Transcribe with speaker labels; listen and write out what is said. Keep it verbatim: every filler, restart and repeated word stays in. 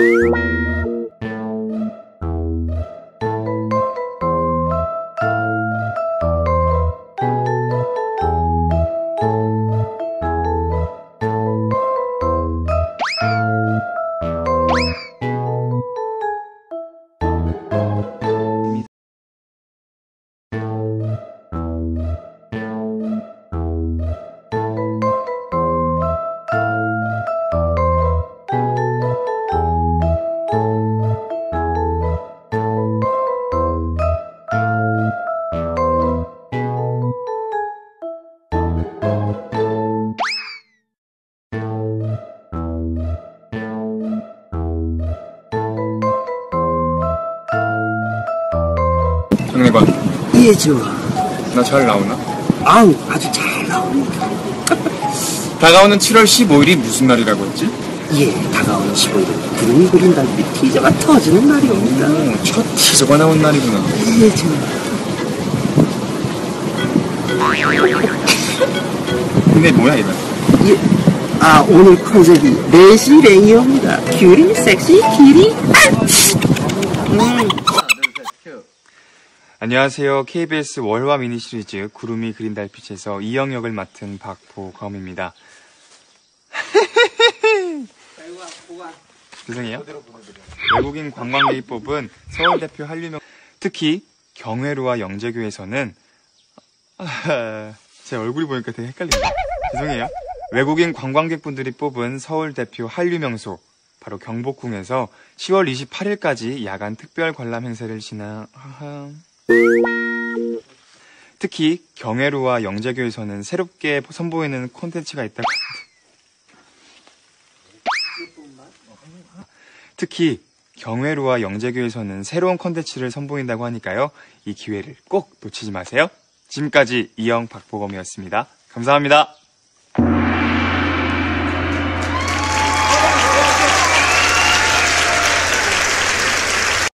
Speaker 1: 장례관.
Speaker 2: 예, 좋아.
Speaker 1: 나 잘 나오나?
Speaker 2: 아우, 아주 잘 나옵니다.
Speaker 1: 다가오는 칠월 십오일이 무슨 날이라고 했지?
Speaker 2: 예, 다가오는 십오일은 구름이 그린 달빛 티저가 터지는 날이옵니다.
Speaker 1: 오, 첫 티저가 나온 날이구나.
Speaker 2: 예, 좋아.
Speaker 1: 근데 뭐야 이건?
Speaker 2: 예, 아, 오늘 컨셉이 레시레이입니다. 큐리, 섹시, 키리. 음.
Speaker 1: 안녕하세요. 케이비에스 월화 미니 시리즈 구름이 그린 달빛에서 이영 역을 맡은 박보검입니다. 죄송해요. 외국인 관광객이 뽑은 서울 대표 한류명, 특히 경회로와 영재교에서는 아, 제 얼굴이 보니까 되게 헷갈린다. 죄송해요. 외국인 관광객분들이 뽑은 서울 대표 한류명소 바로 경복궁에서 시월 이십팔일까지 야간 특별 관람 행사를 진행. 특히 경회로와 영재교에서는 새롭게 선보이는 콘텐츠가 있다고. 특히 경회로와 영재교에서는 새로운 콘텐츠를 선보인다고 하니까요. 이 기회를 꼭 놓치지 마세요. 지금까지 이영 박보검이었습니다. 감사합니다.